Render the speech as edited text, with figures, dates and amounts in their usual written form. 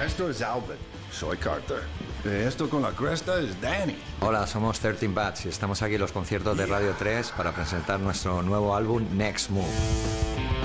Esto es Albert. Soy Carter. Esto con la cresta es Danny. Hola, somos 13 Bats y estamos aquí en los conciertos de Radio 3 para presentar nuestro nuevo álbum Next Move.